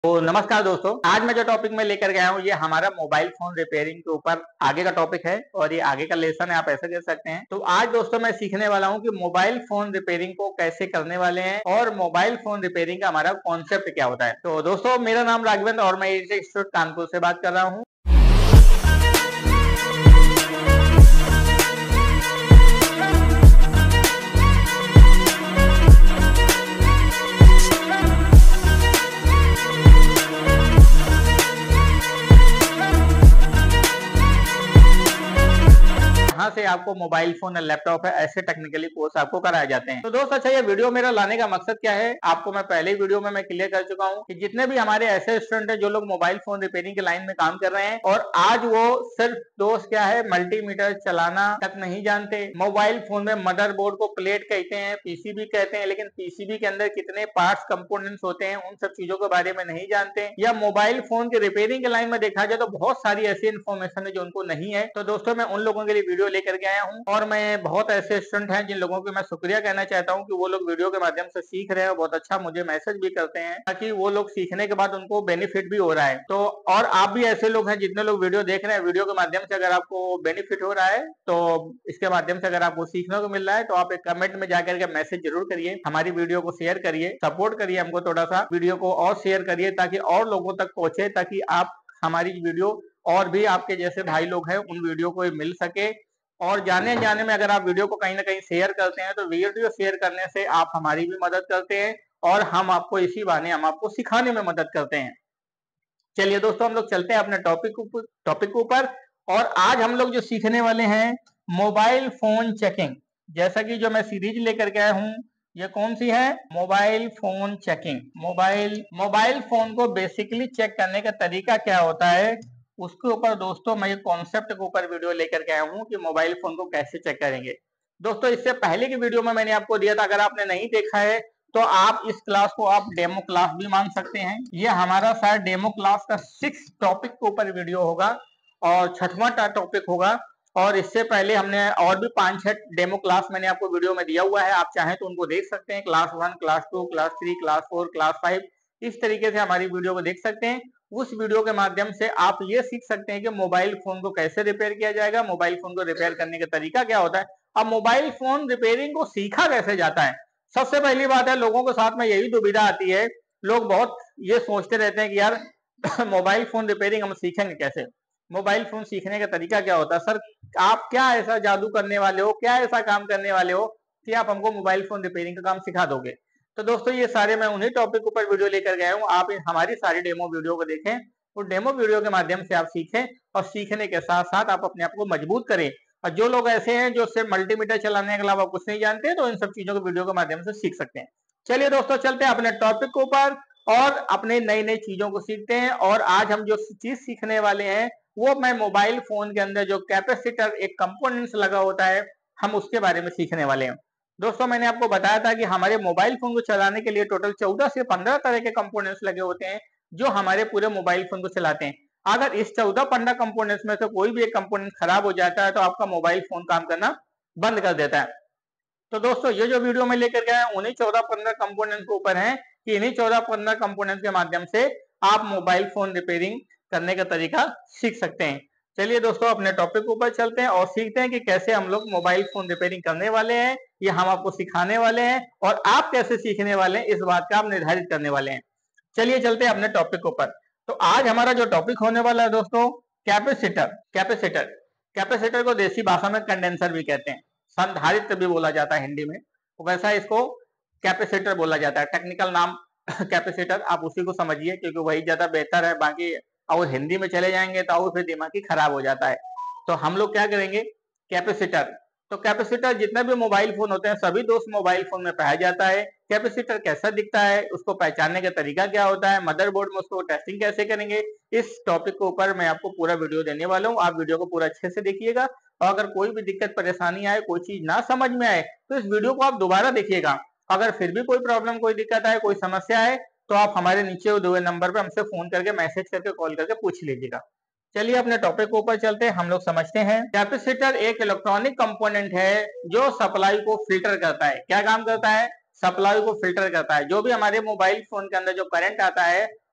तो नमस्कार दोस्तों, आज मैं जो टॉपिक में लेकर गया हूँ ये हमारा मोबाइल फोन रिपेयरिंग के ऊपर आगे का टॉपिक है और ये आगे का लेसन है, आप ऐसे कह सकते हैं। तो आज दोस्तों मैं सीखने वाला हूँ कि मोबाइल फोन रिपेयरिंग को कैसे करने वाले हैं और मोबाइल फोन रिपेयरिंग का हमारा कॉन्सेप्ट क्या होता है। तो दोस्तों मेरा नाम राघवेंद्र और मैं इंस्टीट्यूट कानपुर से बात कर रहा हूँ। से आपको मोबाइल फोन या लैपटॉप है ऐसे टेक्निकली कोर्स आपको कराए जाते हैं। तो दोस्त अच्छा, ये वीडियो मेरा लाने का मकसद क्या है, आपको मैं पहले वीडियो में मैं क्लियर कर चुका हूं कि जितने भी हमारे ऐसे स्टूडेंट हैं जो लोग मोबाइल फोन रिपेयरिंग के लाइन में काम कर रहे हैं और आज वो सिर्फ दोस्त क्या है मल्टीमीटर चलाना तक नहीं जानते। मोबाइल फोन में मदरबोर्ड को प्लेट कहते हैं, पीसीबी कहते हैं, लेकिन पीसीबी के अंदर कितने पार्ट्स कंपोनेंट्स होते हैं उन सब चीजों के बारे में नहीं जानते। या मोबाइल फोन के रिपेयरिंग के लाइन में देखा जाए तो बहुत सारी ऐसी इन्फॉर्मेशन है जो उनको नहीं है। तो दोस्तों मैं उन लोगों के लिए वीडियो लेकर के आया हूं और मैं बहुत ऐसे स्टूडेंट हैं जिन लोगों को मैं शुक्रिया कहना चाहता हूं कि वो लोग वीडियो के माध्यम से सीख रहे हैं, बहुत अच्छा मुझे मैसेज भी करते हैं ताकि वो लोग सीखने के बाद उनको बेनिफिट भी हो रहा है। तो और आप भी ऐसे लोग हैं जितने लोग वीडियो देख रहे हैं, वीडियो के माध्यम से अगर आपको बेनिफिट हो रहा है तो इसके माध्यम से अगर आपको सीखने को मिल रहा है तो आप एक कमेंट में जाकर के मैसेज जरूर करिए, हमारी वीडियो को शेयर करिए, सपोर्ट करिए हमको, थोड़ा सा वीडियो को और शेयर करिए ताकि और लोगों तक पहुंचे, ताकि आप हमारी वीडियो और भी आपके जैसे भाई लोग हैं उन वीडियो को मिल सके। और जाने जाने में अगर आप वीडियो को कहीं ना कहीं शेयर करते हैं तो वीडियो शेयर करने से आप हमारी भी मदद करते हैं और हम आपको इसी बहाने हम आपको सिखाने में मदद करते हैं। चलिए दोस्तों हम लोग चलते हैं अपने टॉपिक ऊपर और आज हम लोग जो सीखने वाले हैं मोबाइल फोन चेकिंग। जैसा कि जो मैं सीरीज लेकर के आया हूं, ये कौन सी है? Mobile phone checking. Mobile phone को बेसिकली चेक करने का तरीका क्या होता है उसके ऊपर दोस्तों मैं कॉन्सेप्ट के ऊपर वीडियो लेकर के आया हूं कि मोबाइल फोन को कैसे चेक करेंगे। दोस्तों इससे पहले की वीडियो में मैंने आपको दिया था, अगर आपने नहीं देखा है तो आप इस क्लास को आप डेमो क्लास भी मान सकते हैं। ये हमारा शायद डेमो क्लास का 6 टॉपिक के ऊपर वीडियो होगा और 6वां टॉपिक होगा। और इससे पहले हमने और भी 5-6 डेमो क्लास मैंने आपको वीडियो में दिया हुआ है, आप चाहें तो उनको देख सकते हैं। Class 1, class 2, class 3, class 4, class 5, इस तरीके से हमारी वीडियो को देख सकते हैं। उस वीडियो के माध्यम से आप ये सीख सकते हैं कि मोबाइल फोन को कैसे रिपेयर किया जाएगा, मोबाइल फोन को रिपेयर करने का तरीका क्या होता है। अब मोबाइल फोन रिपेयरिंग को सीखा कैसे जाता है, सबसे पहली बात है लोगों के साथ में यही दुविधा आती है। लोग बहुत ये सोचते रहते हैं कि यार मोबाइल फोन रिपेयरिंग हम सीखेंगे कैसे, मोबाइल फोन सीखने का तरीका क्या होता है। सर आप क्या ऐसा जादू करने वाले हो, क्या ऐसा काम करने वाले हो कि आप हमको मोबाइल फोन रिपेयरिंग का काम सिखा दोगे। तो दोस्तों ये सारे मैं उन्हीं टॉपिक ऊपर वीडियो लेकर गया हूँ, आप हमारी सारी डेमो वीडियो को देखें और डेमो वीडियो के माध्यम से आप सीखें और सीखने के साथ साथ आप अपने आप को मजबूत करें। और जो लोग ऐसे हैं जो सिर्फ मल्टीमीटर चलाने के अलावा कुछ नहीं जानते तो इन सब चीजों को वीडियो के माध्यम से सीख सकते हैं। चलिए दोस्तों चलते हैं अपने टॉपिक के ऊपर और अपने नई नई चीजों को सीखते हैं। और आज हम जो चीज सीखने वाले हैं वो मैं मोबाइल फोन के अंदर जो कैपेसिटर एक कंपोनेंट्स लगा होता है हम उसके बारे में सीखने वाले हैं। दोस्तों मैंने आपको बताया था कि हमारे मोबाइल फोन को चलाने के लिए टोटल 14 से 15 तरह के कंपोनेंट्स लगे होते हैं जो हमारे पूरे मोबाइल फोन को चलाते हैं। अगर इस 14-15 कंपोनेंट्स में से कोई भी एक कंपोनेंट खराब हो जाता है तो आपका मोबाइल फोन काम करना बंद कर देता है। तो दोस्तों ये जो वीडियो में लेकर गया है उन्हीं 14-15 कंपोनेंट्स के ऊपर है कि इन्हीं 14-15 कंपोनेंट्स के माध्यम से आप मोबाइल फोन रिपेयरिंग करने का तरीका सीख सकते हैं। चलिए दोस्तों अपने टॉपिक ऊपर चलते हैं और सीखते हैं कि कैसे हम लोग मोबाइल फोन रिपेयरिंग करने वाले हैं, ये हम आपको सिखाने वाले हैं और आप कैसे सीखने वाले हैं इस बात का आप निर्धारित करने वाले हैं। चलिए चलते हैं अपने टॉपिक ऊपर। तो आज हमारा जो टॉपिक होने वाला है दोस्तों कैपेसिटर को देसी भाषा में कंडेंसर भी कहते हैं, संधारित्र भी बोला जाता है हिंदी में, तो वैसा इसको कैपेसिटर बोला जाता है। टेक्निकल नाम कैपेसिटर, आप उसी को समझिए क्योंकि वही ज्यादा बेहतर है। बाकी और हिंदी में चले जाएंगे तो और फिर दिमाग ही खराब हो जाता है। तो हम लोग क्या करेंगे, कैपेसिटर। तो कैपेसिटर जितने भी मोबाइल फोन होते हैं सभी दोस्त मोबाइल फोन में पाया जाता है। कैपेसिटर कैसा दिखता है, उसको पहचानने का तरीका क्या होता है, मदरबोर्ड में उसको टेस्टिंग कैसे करेंगे, इस टॉपिक के ऊपर मैं आपको पूरा वीडियो देने वाला हूँ। आप वीडियो को पूरा अच्छे से देखिएगा और अगर कोई भी दिक्कत परेशानी आए, कोई चीज ना समझ में आए तो इस वीडियो को आप दोबारा देखिएगा। अगर फिर भी कोई प्रॉब्लम, कोई दिक्कत आए, कोई समस्या है तो आप हमारे नीचे दिए हुए नंबर पे हमसे फोन करके, मैसेज करके, कॉल करके पूछ लीजिएगा। चलिए अपने टॉपिक के ऊपर चलते हैं, हम लोग समझते हैं। कैपेसिटर एक इलेक्ट्रॉनिक कंपोनेंट है जो सप्लाई को फिल्टर करता है। क्या काम करता है? सप्लाई को फिल्टर करता है। जो भी हमारे मोबाइल फोन के अंदर जो करंट आता है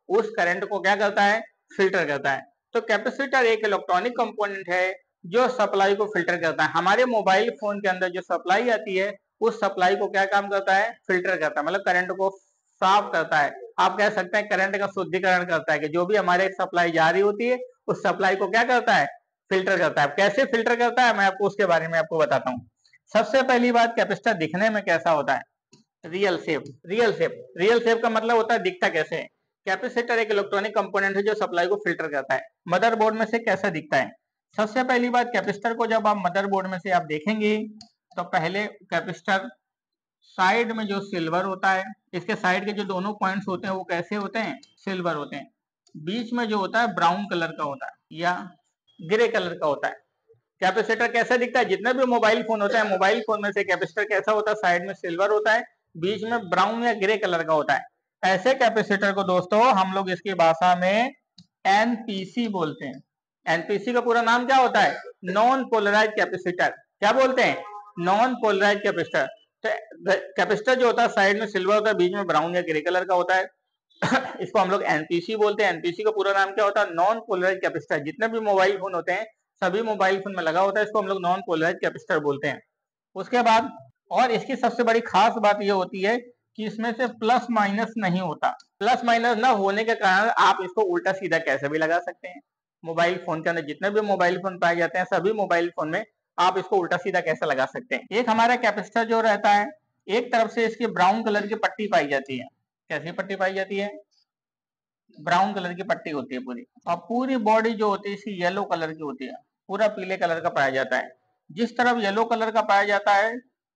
उस करंट को क्या करता है, फिल्टर करता है। तो कैपेसिटर एक इलेक्ट्रॉनिक कंपोनेंट है जो सप्लाई को फिल्टर करता है। हमारे मोबाइल फोन के अंदर जो सप्लाई आती है उस सप्लाई को क्या काम करता है, फिल्टर करता है, मतलब करंट को साफ करता है। आप कह सकते हैं करंट का शुद्धिकरण करता है कि जो भी हमारे सप्लाई जारी होती है उस सप्लाई को क्या करता है, फिल्टर करता है। कैसे फिल्टर करता है मैं आपको उसके बारे में आपको बताता हूँ। सबसे पहली बात, कैपेसिटर दिखने में कैसा होता है, रियल शेप। रियल शेप का मतलब होता है दिखता कैसे है। कैपेसिटर एक इलेक्ट्रॉनिक कंपोनेंट है जो सप्लाई को फिल्टर करता है। मदरबोर्ड में से कैसा दिखता है, सबसे पहली बात कैपेसिटर को जब आप मदरबोर्ड में से आप देखेंगे तो पहले कैपेसिटर साइड में जो सिल्वर होता है, इसके साइड के जो दोनों पॉइंट्स होते हैं वो कैसे होते हैं, सिल्वर होते हैं। बीच में जो होता है ब्राउन कलर का होता है या ग्रे कलर का होता है। कैपेसिटर कैसा दिखता है, जितने भी मोबाइल फोन होता है, मोबाइल फोन में से कैपेसिटर कैसा होता है, साइड में सिल्वर होता है, बीच में ब्राउन या ग्रे कलर का होता है। ऐसे कैपेसिटर को दोस्तों हम लोग इसकी भाषा में एनपीसी बोलते हैं। एनपीसी का पूरा नाम क्या होता है, नॉन पोलराइज कैपेसिटर। क्या बोलते हैं, नॉन पोलराइज कैपेसिटर। तो कैपेसिटर जो होता है साइड में सिल्वर होता है, बीच में ब्राउन या ग्रे कलर का होता है इसको हम लोग एनपीसी बोलते हैं। एनपीसी का पूरा नाम क्या होता है, नॉन पोलराइज कैपेसिटर। जितने भी मोबाइल फोन होते हैं सभी मोबाइल फोन में लगा होता है, इसको हम लोग नॉन पोलराइज कैपेसिटर बोलते हैं। उसके बाद और इसकी सबसे बड़ी खास बात यह होती है कि इसमें से प्लस माइनस नहीं होता। प्लस माइनस ना होने के कारण आप इसको उल्टा सीधा कैसे भी लगा सकते हैं। मोबाइल फोन के अंदर जितने भी मोबाइल फोन पाए जाते हैं सभी मोबाइल फोन में आप इसको उल्टा सीधा कैसे लगा सकते हैं। एक हमारा कैपेसिटर जो रहता है, एक तरफ से इसकी ब्राउन कलर की पट्टी पाई जाती है। कैसी पट्टी पाई जाती है, ब्राउन कलर की पट्टी होती है पूरी, और पूरी बॉडी जो होती है इसकी येलो कलर की होती है, पूरा पीले कलर का पाया जाता है। जिस तरफ येलो कलर का पाया जाता है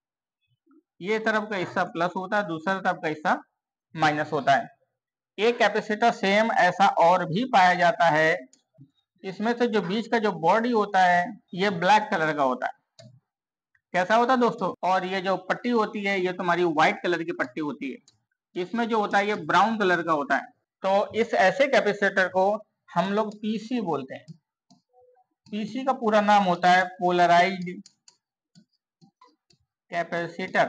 ये तरफ का हिस्सा प्लस होता है, दूसरा तरफ का हिस्सा माइनस होता है। एक कैपेसिटर सेम ऐसा और भी पाया जाता है, इसमें से जो बीच का जो बॉडी होता है ये ब्लैक कलर का होता है। कैसा होता है दोस्तों, और ये जो पट्टी होती है ये तुम्हारी व्हाइट कलर की पट्टी होती है। इसमें जो होता है ये ब्राउन कलर का होता है। तो इस ऐसे कैपेसिटर को हम लोग पीसी बोलते हैं। पीसी का पूरा नाम होता है पोलराइज्ड कैपेसिटर।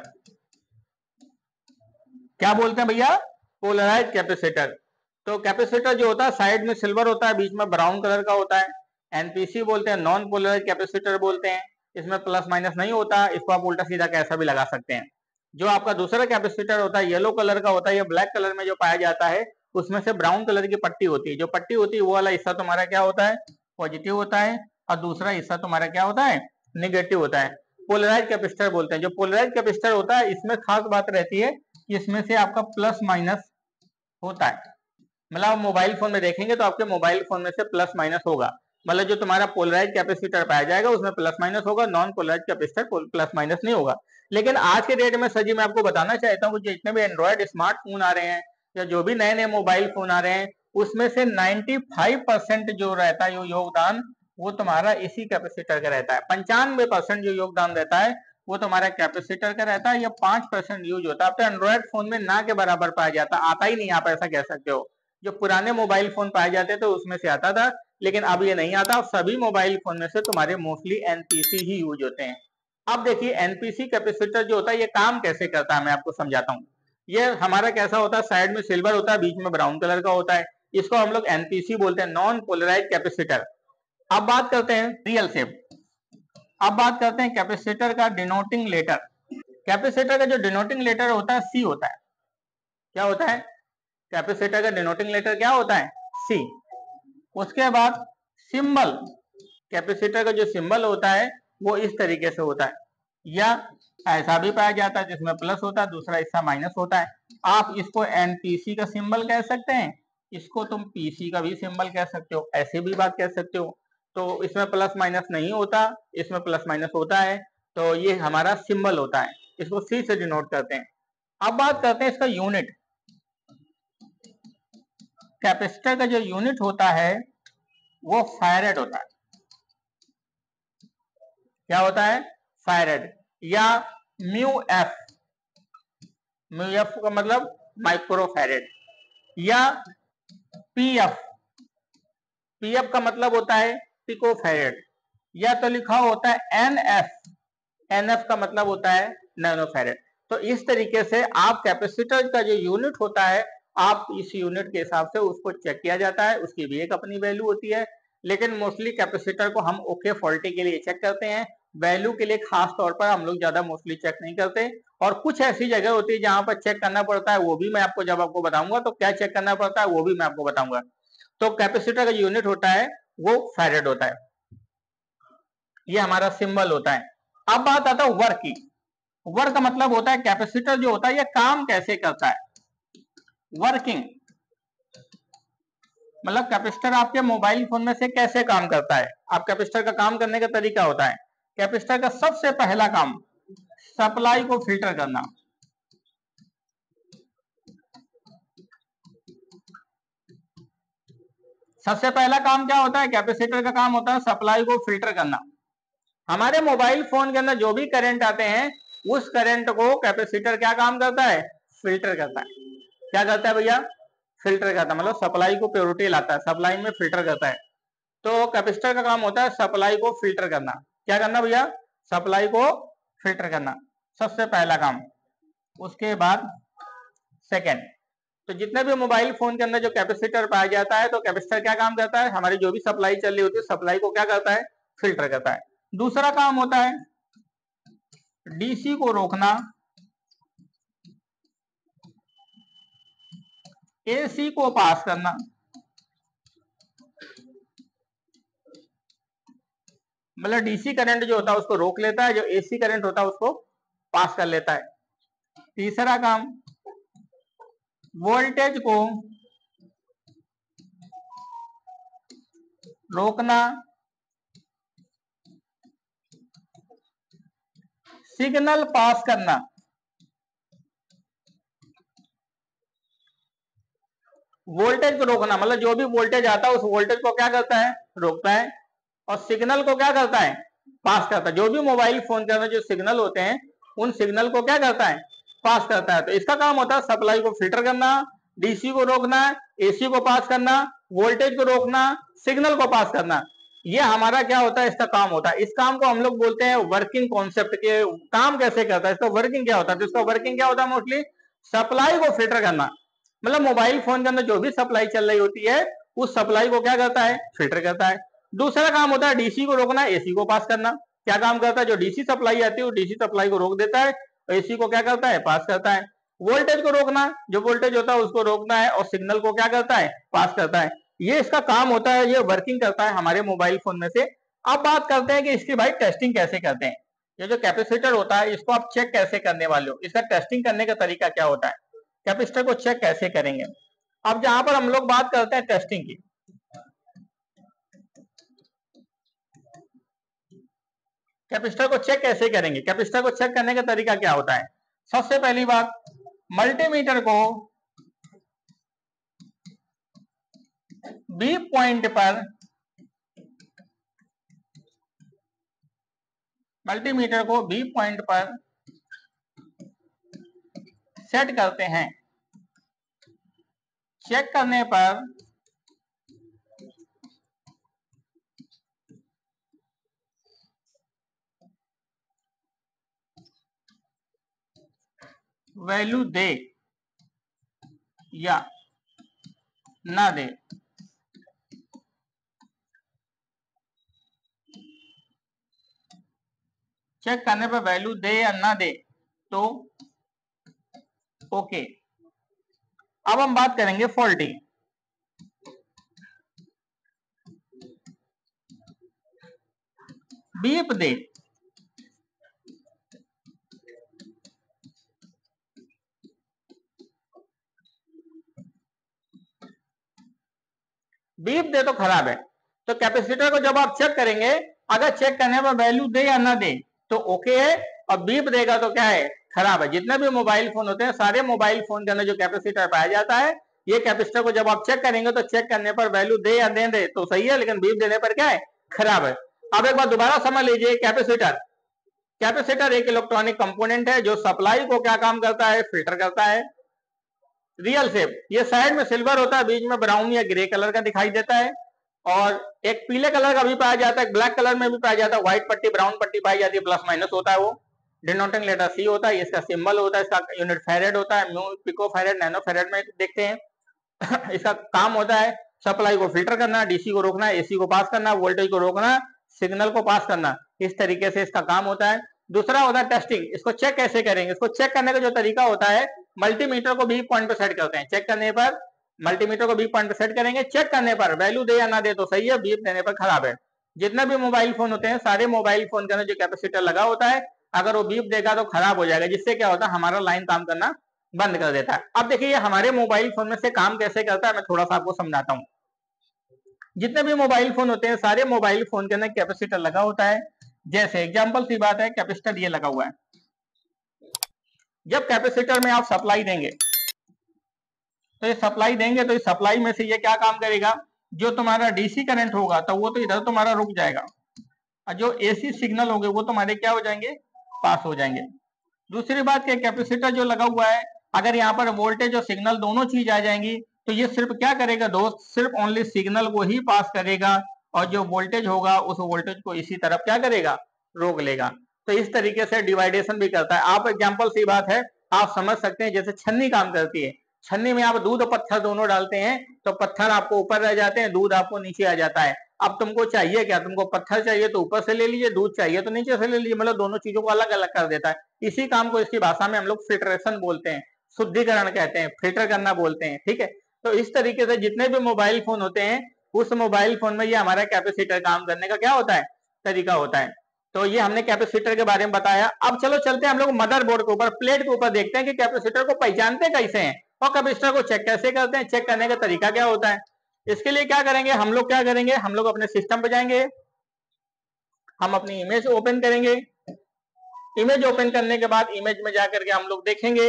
क्या बोलते हैं भैया, पोलराइज्ड कैपेसिटर। तो कैपेसिटर जो होता है साइड में सिल्वर होता है, बीच में ब्राउन कलर का होता है। एनपीसी बोलते हैं, नॉन पोलराइज्ड कैपेसिटर बोलते हैं। इसमें प्लस माइनस नहीं होता, इसको आप उल्टा सीधा कैसा भी लगा सकते हैं। जो आपका दूसरा कैपेसिटर होता है येलो कलर का होता है, ये ब्लैक कलर में जो पाया जाता है उसमें से ब्राउन कलर की पट्टी होती है। जो पट्टी होती है वो वाला हिस्सा तुम्हारा क्या होता है, पॉजिटिव होता है, और दूसरा हिस्सा तुम्हारा क्या होता है, निगेटिव होता है। पोलराइज कैपेसिटर बोलते हैं। जो पोलराइज कैपेसिटर होता है इसमें खास बात रहती है कि इसमें से आपका प्लस माइनस होता है। मतलब आप मोबाइल फोन में देखेंगे तो आपके मोबाइल फोन में से प्लस माइनस होगा। मतलब जो तुम्हारा पोलराइज कैपेसिटर पाया जाएगा उसमें प्लस माइनस होगा, non polarize capacitor plus minus नहीं होगा। लेकिन आज के डेट में सर जी मैं आपको बताना चाहता हूँ कि जितने भी एंड्रॉयड स्मार्टफोन आ रहे हैं या जो भी नए नए मोबाइल फोन आ रहे हैं उसमें से 95% जो रहता है योगदान वो तुम्हारा इसी कैपेसिटर का रहता है। 95% जो योगदान रहता है वो तुम्हारा कैपेसिटर का रहता है। या 5% यूज होता है। अब तो एंड्रॉयड फोन में ना के बराबर पाया जाता, आता ही नहीं, आप ऐसा कह सकते हो। जो पुराने मोबाइल फोन पाए जाते थे उसमें से आता था, लेकिन अब ये नहीं आता। सभी मोबाइल फोन में से तुम्हारे मोस्टली एनपीसी ही यूज होते हैं। अब देखिए एनपीसी कैपेसिटर जो होता है ये काम कैसे करता है मैं आपको समझाता हूँ। ये हमारा कैसा होता है, साइड में सिल्वर होता है, बीच में ब्राउन कलर का होता है। इसको हम लोग एनपीसी बोलते हैं, नॉन पोलराइज कैपेसिटर। अब बात करते हैं रियल शेप। अब बात करते हैं कैपेसिटर का डिनोटिंग लेटर। कैपेसिटर का जो डिनोटिंग लेटर होता है सी होता है। क्या होता है, कैपेसिटर का डिनोटिंग लेटर क्या होता है, सी। उसके बाद सिंबल, कैपेसिटर का जो सिंबल होता है वो इस तरीके से होता है, या ऐसा भी पाया जाता है जिसमें प्लस होता है, दूसरा हिस्सा माइनस होता है। आप इसको एनपीसी का सिंबल कह सकते हैं, इसको तुम पीसी का भी सिंबल कह सकते हो, ऐसे भी बात कह सकते हो। तो इसमें प्लस माइनस नहीं होता, इसमें प्लस माइनस होता है। तो ये हमारा सिंबल होता है, इसको सी से डिनोट करते हैं। अब बात करते हैं इसका यूनिट। कैपेसिटर का जो यूनिट होता है वो फैरेड होता है। क्या होता है, फैरेड, या म्यू एफ। म्यू एफ का मतलब माइक्रो फैरेड, या पीएफ। पीएफ का मतलब होता है पिको फैरेड, या तो लिखा होता है एनएफ। एनएफ का मतलब होता है नैनो फैरेड। तो इस तरीके से आप कैपेसिटर का जो यूनिट होता है आप इस यूनिट के हिसाब से उसको चेक किया जाता है, उसकी भी एक अपनी वैल्यू होती है। लेकिन मोस्टली कैपेसिटर को हम ओके फॉल्टी के लिए चेक करते हैं, वैल्यू के लिए खास तौर पर हम लोग ज्यादा मोस्टली चेक नहीं करते। और कुछ ऐसी जगह होती है जहां पर चेक करना पड़ता है, वो भी मैं आपको जब आपको बताऊंगा तो क्या चेक करना पड़ता है वो भी मैं आपको बताऊंगा। तो कैपेसिटर का यूनिट होता है वो फैरेड होता है, ये हमारा सिंबल होता है। अब बात आता है वर्क की। वर्क का मतलब होता है कैपेसिटर जो होता है ये काम कैसे करता है, वर्किंग मतलब कैपेसिटर आपके मोबाइल फोन में से कैसे काम करता है। आप कैपेसिटर का काम करने का तरीका होता है, कैपेसिटर का सबसे पहला काम सप्लाई को फिल्टर करना। सबसे पहला काम क्या होता है, कैपेसिटर का काम होता है सप्लाई को फिल्टर करना। हमारे मोबाइल फोन के अंदर जो भी करंट आते हैं उस करंट को कैपेसिटर क्या काम करता है, फिल्टर करता है। क्या करता है भैया, फिल्टर करता है, मतलब सप्लाई को प्योरिटी लाता है, सप्लाई में फिल्टर करता है। तो कैपेसिटर का काम होता है सप्लाई को फिल्टर करना। क्या करना भैया, सप्लाई को फिल्टर करना, सबसे पहला काम। उसके बाद सेकेंड, तो जितने भी मोबाइल फोन के अंदर जो कैपेसिटर पाया जाता है तो कैपेसिटर क्या काम करता है, हमारी जो भी सप्लाई चल रही होती है सप्लाई को क्या करता है, फिल्टर करता है। दूसरा काम होता है डीसी को रोकना, एसी को पास करना। मतलब डीसी करंट जो होता है उसको रोक लेता है, जो एसी करंट होता है उसको पास कर लेता है। तीसरा काम वोल्टेज को रोकना, सिग्नल पास करना। वोल्टेज को रोकना मतलब जो भी वोल्टेज आता है उस वोल्टेज को क्या करता है, रोकता है। और सिग्नल को क्या करता है, पास करता है। जो भी मोबाइल फोन के अंदर जो सिग्नल होते हैं उन सिग्नल को क्या करता है, पास करता है। तो इसका काम होता है सप्लाई को फिल्टर करना, डीसी को रोकना, एसी को पास करना, वोल्टेज को रोकना, सिग्नल को पास करना। ये हमारा क्या होता है, इसका काम होता है। इस काम को हम लोग बोलते हैं वर्किंग कॉन्सेप्ट के, काम कैसे करता है, इसका वर्किंग क्या होता है। तो इसका वर्किंग क्या होता है, मोस्टली सप्लाई को फिल्टर करना। मतलब मोबाइल फोन के अंदर जो भी सप्लाई चल रही होती है उस सप्लाई को क्या करता है, फिल्टर करता है। दूसरा काम होता है डीसी को रोकना, एसी को पास करना। क्या काम करता है, जो डीसी सप्लाई आती है वो डीसी सप्लाई को रोक देता है, एसी को क्या करता है, पास करता है। वोल्टेज को रोकना, जो वोल्टेज होता है उसको रोकना है, और सिग्नल को क्या करता है, पास करता है। ये इसका काम होता है, ये वर्किंग करता है हमारे मोबाइल फोन में से। अब बात करते हैं कि इसकी भाई टेस्टिंग कैसे करते हैं। ये जो कैपेसिटर होता है इसको आप चेक कैसे करने वाले हो, इसका टेस्टिंग करने का तरीका क्या होता है, कैपेसिटर को चेक कैसे करेंगे। अब जहां पर हम लोग बात करते हैं टेस्टिंग की, कैपेसिटर को चेक कैसे करेंगे। कैपेसिटर को चेक करने का तरीका क्या होता है, सबसे पहली बात मल्टीमीटर को बी पॉइंट पर, मल्टीमीटर को बी पॉइंट पर सेट करते हैं। चेक करने पर वैल्यू दे या ना दे, चेक करने पर वैल्यू दे या ना दे तो ओके। अब हम बात करेंगे फॉल्टी। बीप दे, बीप दे तो खराब है। तो कैपेसिटर को जब आप चेक करेंगे, अगर चेक करने पर वैल्यू दे या ना दे तो ओके है, और बीप देगा तो क्या है, खराब है। जितने भी मोबाइल फोन होते हैं सारे मोबाइल फोन के अंदर जो कैपेसिटर पाया जाता है, ये कैपेसिटर को जब आप चेक करेंगे तो चेक करने पर वैल्यू दे या दे दे तो सही है, लेकिन बीप देने पर क्या है, खराब है। अब एक बार दोबारा समझ लीजिए, कैपेसिटर, कैपेसिटर एक इलेक्ट्रॉनिक कंपोनेंट है जो सप्लाई को क्या काम करता है, फिल्टर करता है। रियल शेप, ये साइड में सिल्वर होता है, बीच में ब्राउन या ग्रे कलर का दिखाई देता है, और एक पीले कलर का भी पाया जाता है, ब्लैक कलर में भी पाया जाता है, व्हाइट पट्टी ब्राउन पट्टी पाई जाती है, प्लस माइनस होता है वो। डिनोटिंग लेटर सी होता है, इसका सिंबल होता है, इसका यूनिट फैरेड होता है, mu, pico farad, nano farad में देखते हैं। इसका काम होता है सप्लाई को फिल्टर करना, डीसी को रोकना, एसी को पास करना, वोल्टेज को रोकना, सिग्नल को पास करना, इस तरीके से इसका काम होता है। दूसरा होता है टेस्टिंग। इसको चेक कैसे करेंगे? इसको चेक करने का जो तरीका होता है, मल्टीमीटर को भी पॉइंट पे सेट करते हैं। चेक करने पर मल्टीमीटर को भी पॉइंट पे सेट करेंगे, चेक करने पर वैल्यू दे या ना दे तो सही है, बीप देने पर खराब है। जितने भी मोबाइल फोन होते हैं, सारे मोबाइल फोन के अंदर जो कैपेसिटर लगा होता है, अगर वो बीप देगा तो खराब हो जाएगा, जिससे क्या होता है हमारा लाइन काम करना बंद कर देता है। अब देखिए हमारे मोबाइल फोन में से काम कैसे करता है, मैं थोड़ा सा आपको समझाता हूँ। जितने भी मोबाइल फोन होते हैं, सारे मोबाइल फोन के अंदर कैपेसिटर लगा होता है। जैसे एग्जांपल सी बात है, कैपेसिटर ये लगा हुआ है। जब कैपेसिटर में आप सप्लाई देंगे तो ये सप्लाई देंगे तो इस सप्लाई में से ये क्या काम करेगा, जो तुम्हारा डीसी करंट होगा तो वो तो इधर तुम्हारा रुक जाएगा, और जो एसी सिग्नल होंगे वो तुम्हारे क्या हो जाएंगे, पास हो जाएंगे। दूसरी बात क्या, कैपेसिटर जो लगा हुआ है, अगर यहाँ पर वोल्टेज और सिग्नल दोनों चीज आ जाएंगी तो ये सिर्फ क्या करेगा दोस्त, सिर्फ ओनली सिग्नल को ही पास करेगा, और जो वोल्टेज होगा उस वोल्टेज को इसी तरफ क्या करेगा, रोक लेगा। तो इस तरीके से डिवाइडेशन भी करता है। आप एग्जाम्पल सी बात है, आप समझ सकते हैं जैसे छन्नी काम करती है। छन्नी में आप दूध और पत्थर दोनों डालते हैं तो पत्थर आपको ऊपर रह जाते हैं, दूध आपको नीचे आ जाता है। अब तुमको चाहिए क्या, तुमको पत्थर चाहिए तो ऊपर से ले लीजिए, दूध चाहिए तो नीचे से ले लीजिए, मतलब दोनों चीजों को अलग अलग कर देता है। इसी काम को इसकी भाषा में हम लोग फिल्ट्रेशन बोलते हैं, शुद्धिकरण कहते हैं, फिल्टर करना बोलते हैं, ठीक है। तो इस तरीके से जितने भी मोबाइल फोन होते हैं, उस मोबाइल फोन में ये हमारा कैपेसिटर काम करने का क्या होता है, तरीका होता है। तो ये हमने कैपेसिटर के बारे में बताया। अब चलो चलते हैं हम लोग मदरबोर्ड के ऊपर, प्लेट के ऊपर, देखते हैं कि कैपेसिटर को पहचानते कैसे हैं और कैपेसिटर को चेक कैसे करते हैं, चेक करने का तरीका क्या होता है। इसके लिए क्या करेंगे हम लोग, क्या करेंगे हम लोग, अपने सिस्टम पे जाएंगे, हम अपनी इमेज ओपन करेंगे। इमेज ओपन करने के बाद इमेज में जाकर के हम लोग देखेंगे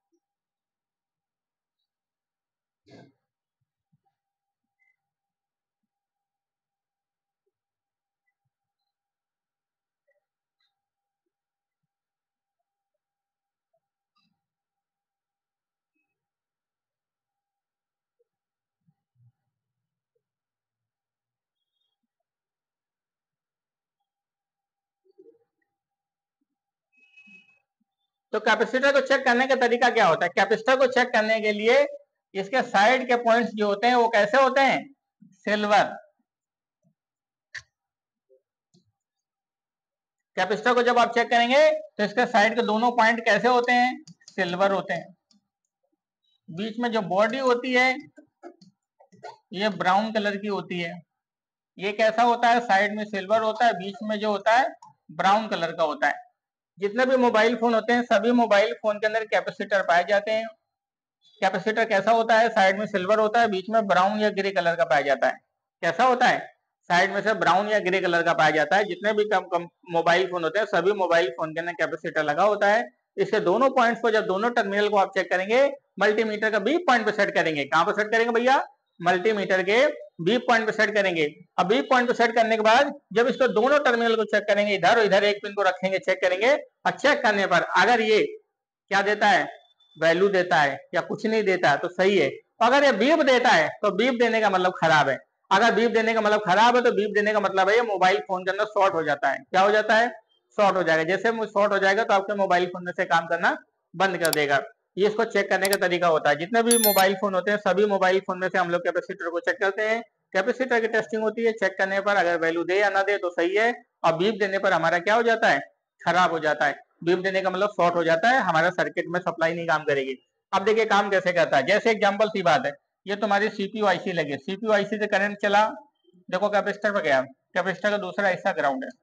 तो कैपेसिटर को चेक करने का तरीका क्या होता है। कैपेसिटर को चेक करने के लिए इसके साइड के पॉइंट्स जो होते हैं वो कैसे होते हैं, सिल्वर। कैपेसिटर को जब आप चेक करेंगे तो इसके साइड के दोनों पॉइंट कैसे होते हैं, सिल्वर होते हैं। बीच में जो बॉडी होती है ये ब्राउन कलर की होती है। ये कैसा होता है, साइड में सिल्वर होता है, बीच में जो होता है ब्राउन कलर का होता है। जितने भी मोबाइल फोन होते हैं, सभी मोबाइल फोन के अंदर कैपेसिटर पाए जाते हैं। कैपेसिटर कैसा होता है, साइड में सिल्वर होता है, बीच में ब्राउन या ग्रे कलर का पाया जाता है। कैसा होता है, साइड में से ब्राउन या ग्रे कलर का पाया जाता है। जितने भी कम मोबाइल फोन होते हैं, सभी मोबाइल फोन के अंदर कैपेसिटर लगा होता है। इसके दोनों पॉइंट्स को, जब दोनों टर्मिनल को आप चेक करेंगे, मल्टीमीटर का बी पॉइंट पे सेट करेंगे। कहां पर सेट करेंगे भैया, मल्टीमीटर के बी पॉइंट पे सेट करेंगे। अब बी पॉइंट पे सेट करने के बाद जब इसको दोनों टर्मिनल को चेक करेंगे, इधर और इधर एक पिन को रखेंगे, चेक करेंगे, और चेक करने पर अगर ये क्या देता है, वैल्यू देता है या कुछ नहीं देता है तो सही है। अगर ये बीप देता है तो बीप देने का मतलब खराब है। अगर बीप देने का मतलब खराब है तो बीप देने का मतलब है ये मोबाइल फोन के अंदर शॉर्ट हो जाता है। क्या हो जाता है, शॉर्ट हो जाएगा। जैसे शॉर्ट हो जाएगा तो आपके मोबाइल फोन में से काम करना बंद कर देगा। ये इसको चेक करने का तरीका होता है। जितने भी मोबाइल फोन होते हैं, सभी मोबाइल फोन में से हम लोग कैपेसिटर को चेक करते हैं। कैपेसिटर की टेस्टिंग होती है, चेक करने पर अगर वैल्यू दे या ना दे तो सही है, और बीप देने पर हमारा क्या हो जाता है, खराब हो जाता है। बीप देने का मतलब शॉर्ट हो जाता है, हमारा सर्किट में सप्लाई नहीं काम करेगी। अब देखिए काम कैसे करता है। जैसे एग्जांपल सी बात है, ये तुम्हारी सीपीयू आईसी लगी, सीपीयू आईसी से करंट चला, देखो कैपेसिटर पे गया, कैपेसिटर का दूसरा हिस्सा ग्राउंड है।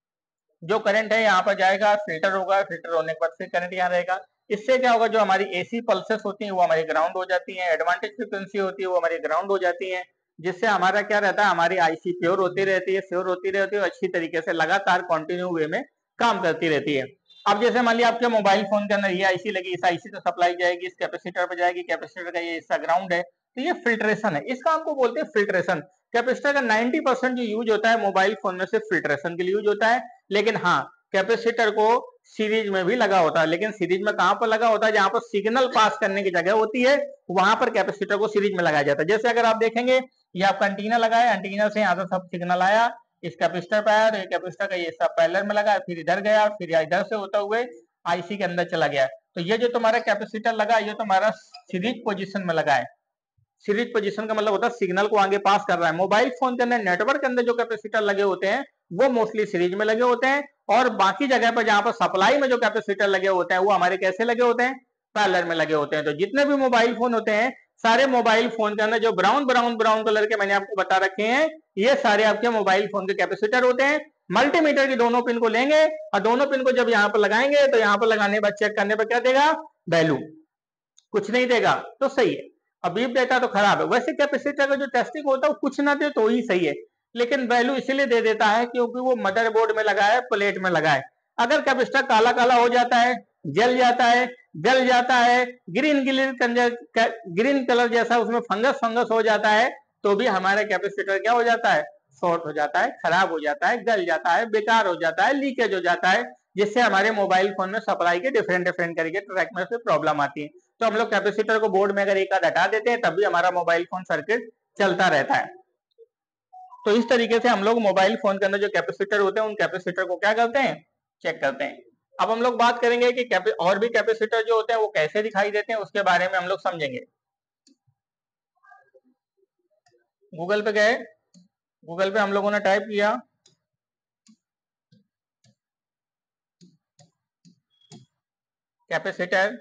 जो करंट है यहाँ पर जाएगा, फिल्टर होगा, फिल्टर होने के बाद फिर करंट यहाँ रहेगा। इससे क्या होगा, जो हमारी एसी पल्सेस होती हैं वो हमारी ग्राउंड हो जाती हैं, एडवांटेज फ्रीक्वेंसी होती है वो हमारी ग्राउंड हो जाती है, जिससे हमारा क्या रहता है, हमारी आईसी प्योर होती रहती है, श्योर होती रहती है, अच्छी तरीके से लगातार कंटिन्यू वे में काम करती रहती है। अब जैसे मान लिया आपके मोबाइल फोन के अंदर ये आईसी लगी, इस आईसी से सप्लाई जाएगी, इस कैपेसिटर पे जाएगी, कैपेसिटर का ये हिस्सा ग्राउंड है, तो ये फिल्ट्रेशन है। इस काम को बोलते हैं फिल्ट्रेशन। कैपेसिटर का 90% जो यूज होता है मोबाइल फोन में सिर्फ फिल्ट्रेशन के लिए यूज होता है। लेकिन हाँ, कैपेसिटर को सीरीज में भी लगा होता है, लेकिन सीरीज में कहां पर लगा होता है, जहां पर सिग्नल पास करने की जगह होती है वहां पर कैपेसिटर को सीरीज में लगाया जाता है। जैसे अगर आप देखेंगे ये आपका एंटीना लगा है, एंटीना से यहाँ से सब सिग्नल आया, इस कैपेसिटर पे आया, तो ये कैपेसिटर का ये सब पैरेलल में लगा, फिर इधर गया, फिर इधर से होता हुए आईसी के अंदर चला गया। तो ये जो तुम्हारा कैपेसिटर लगा, ये तुम्हारा सीरीज पोजीशन में लगा है। सीरीज पोजीशन का मतलब होता है सिग्नल को आगे पास कर रहा है। मोबाइल फोन के अंदर नेटवर्क के अंदर जो कैपेसिटर लगे होते हैं वो मोस्टली सीरीज में लगे होते हैं, और बाकी जगह पर जहां पर सप्लाई में जो कैपेसिटर लगे होते हैं वो हमारे कैसे लगे होते हैं, पैरेलल में लगे होते हैं। तो जितने भी मोबाइल फोन होते हैं, सारे मोबाइल फोन के अंदर जो ब्राउन ब्राउन ब्राउन कलर के मैंने आपको बता रखे हैं, ये सारे आपके मोबाइल फोन के कैपेसिटर होते हैं। मल्टीमीटर की दोनों पिन को लेंगे और दोनों पिन को जब यहाँ पर लगाएंगे तो यहाँ पर लगाने के बाद चेक करने पर क्या देगा, वैल्यू। कुछ नहीं देगा तो सही है, अब बीप देता तो खराब है। वैसे कैपेसिटर का जो टेस्टिंग होता है वो कुछ ना दे तो ही सही है, लेकिन वैल्यू इसीलिए दे देता है क्योंकि वो मदरबोर्ड में लगा है, प्लेट में लगा है। अगर कैपेसिटर काला काला हो जाता है, जल जाता है, जल जाता है, ग्रीन कलर जैसा उसमें फंगस फंगस हो जाता है, तो भी हमारा कैपेसिटर क्या हो जाता है, शॉर्ट हो जाता है, खराब हो जाता है, गल जाता है, बेकार हो जाता है, लीकेज हो जाता है, जिससे हमारे मोबाइल फोन में सप्लाई के डिफरेंट डिफरेंट करके ट्रैक में से प्रॉब्लम आती है। तो हम लोग कैपेसिटर को बोर्ड में अगर एक आध हटा देते हैं तब भी हमारा मोबाइल फोन सर्किट चलता रहता है। तो इस तरीके से हम लोग मोबाइल फोन के अंदर जो कैपेसिटर होते हैं उन कैपेसिटर को क्या करते हैं, चेक करते हैं। अब हम लोग बात करेंगे कि और भी कैपेसिटर जो होते हैं वो कैसे दिखाई देते हैं, उसके बारे में हम लोग समझेंगे। गूगल पे गए, गूगल पे हम लोगों ने टाइप किया कैपेसिटर,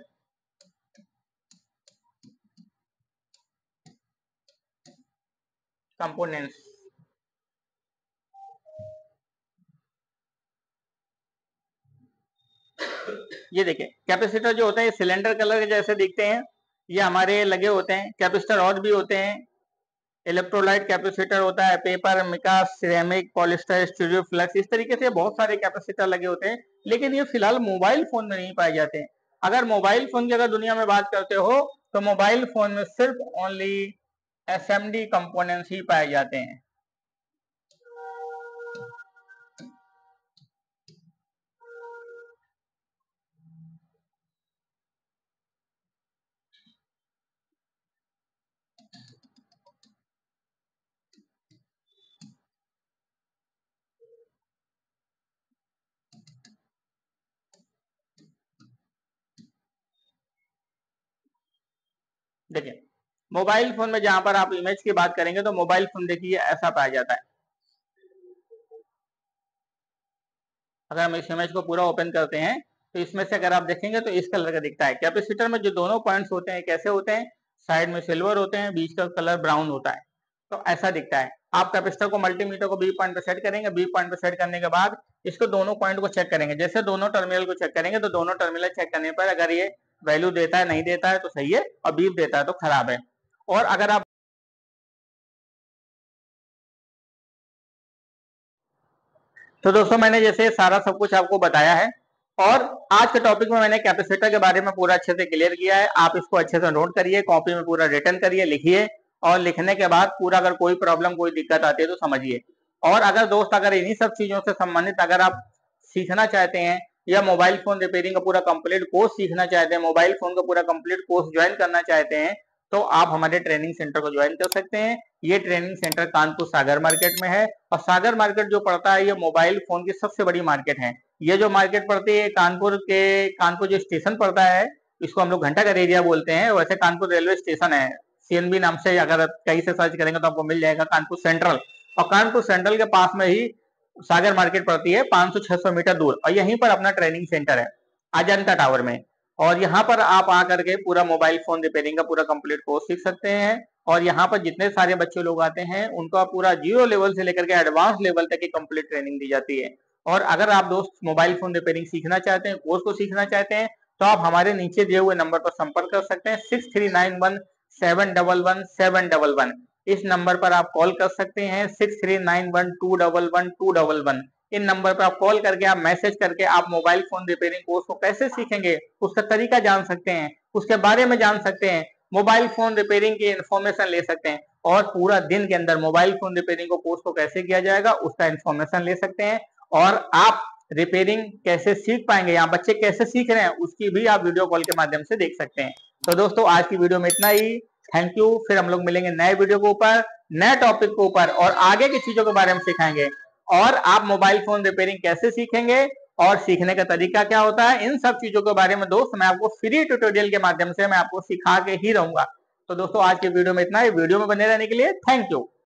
कंपोनेंट्स। ये देखिए कैपेसिटर जो होते हैं सिलेंडर कलर के जैसे दिखते हैं, ये हमारे लगे होते हैं। कैपेसिटर और भी होते हैं, इलेक्ट्रोलाइट कैपेसिटर होता है, paper, mica, ceramic, polyester, stereo flux, इस तरीके से बहुत सारे कैपेसिटर लगे होते हैं, लेकिन ये फिलहाल मोबाइल फोन में नहीं पाए जाते हैं। अगर मोबाइल फोन की अगर दुनिया में बात करते हो तो मोबाइल फोन में सिर्फ ओनली एसएमडी कंपोनेंट्स ही पाए जाते हैं। देखिए मोबाइल फोन में जहां पर आप इमेज की बात करेंगे तो मोबाइल फोन देखिए ऐसा पाया जाता है। अगर हम इस इमेज को पूरा ओपन करते हैं तो इसमें से अगर आप देखेंगे तो इस कलर का दिखता है। कैपेसिटर में जो दोनों पॉइंट्स होते हैं कैसे होते हैं, साइड में सिल्वर होते हैं, बीच का कलर ब्राउन होता है, तो ऐसा दिखता है। आप कैपेसिटर को मल्टीमीटर को बी पॉइंट पे सेट करेंगे, बी पॉइंट पे सेट करने के बाद इसको दोनों पॉइंट को चेक करेंगे। जैसे दोनों टर्मिनल को चेक करेंगे तो दोनों टर्मिनल चेक करने पर अगर ये वैल्यू देता है, नहीं देता है तो सही है, और बीप देता है तो खराब है। और अगर आप तो दोस्तों मैंने जैसे सारा सब कुछ आपको बताया है, और आज के टॉपिक में मैंने कैपेसिटर के बारे में पूरा अच्छे से क्लियर किया है। आप इसको अच्छे से नोट करिए, कॉपी में पूरा रिटर्न करिए, लिखिए, और लिखने के बाद पूरा अगर कोई प्रॉब्लम कोई दिक्कत आती है तो समझिए। और अगर दोस्त अगर इन्हीं सब चीजों से संबंधित अगर आप सीखना चाहते हैं या मोबाइल फोन रिपेयरिंग का पूरा कंप्लीट कोर्स सीखना चाहते हैं, मोबाइल फोन का पूरा कंप्लीट कोर्स ज्वाइन करना चाहते हैं, तो आप हमारे ट्रेनिंग सेंटर को ज्वाइन कर सकते हैं। ये training centre Kanpur Sagar market में है, और सागर मार्केट जो पड़ता है ये मोबाइल फोन की सबसे बड़ी मार्केट है। ये जो मार्केट पड़ती है कानपुर जो स्टेशन पड़ता है, इसको हम लोग घंटाघर एरिया बोलते हैं। वैसे कानपुर रेलवे स्टेशन है, सीएनबी नाम से अगर कहीं से सर्च करेंगे तो आपको मिल जाएगा कानपुर सेंट्रल, और कानपुर सेंट्रल के पास में ही सागर मार्केट पड़ती है, 500-600 मीटर दूर, और यहीं पर अपना ट्रेनिंग सेंटर है अजंता टावर में। और यहाँ पर आप आकर के पूरा मोबाइल फोन रिपेयरिंग का पूरा कंप्लीट कोर्स सीख सकते हैं। और यहाँ पर जितने सारे बच्चे लोग आते हैं उनका पूरा 0 लेवल से लेकर के एडवांस लेवल तक की कंप्लीट ट्रेनिंग दी जाती है। और अगर आप दोस्त मोबाइल फोन रिपेयरिंग सीखना चाहते हैं, कोर्स को सीखना चाहते हैं, तो आप हमारे नीचे दिए हुए नंबर पर संपर्क कर सकते हैं, 6391711711। इस नंबर पर आप कॉल कर सकते हैं, 6391211211। इन नंबर पर आप कॉल करके आप मैसेज करके आप मोबाइल फोन रिपेयरिंग कोर्स को कैसे सीखेंगे उसका तरीका जान सकते हैं, उसके बारे में जान सकते हैं, मोबाइल फोन रिपेयरिंग की इन्फॉर्मेशन ले सकते हैं, और पूरा दिन के अंदर मोबाइल फोन रिपेयरिंग को कोर्स को कैसे किया जाएगा उसका इन्फॉर्मेशन ले सकते हैं। और आप रिपेयरिंग कैसे सीख पाएंगे, यहाँ बच्चे कैसे सीख रहे हैं उसकी भी आप वीडियो कॉल के माध्यम से देख सकते हैं। तो दोस्तों आज की वीडियो में इतना ही, थैंक यू। फिर हम लोग मिलेंगे नए वीडियो के ऊपर, नए टॉपिक के ऊपर, और आगे की चीजों के बारे में सिखाएंगे। और आप मोबाइल फोन रिपेयरिंग कैसे सीखेंगे और सीखने का तरीका क्या होता है, इन सब चीजों के बारे में दोस्त मैं आपको फ्री ट्यूटोरियल के माध्यम से मैं आपको सिखा के ही रहूंगा। तो दोस्तों आज के वीडियो में इतना ही। वीडियो में बने रहने के लिए थैंक यू।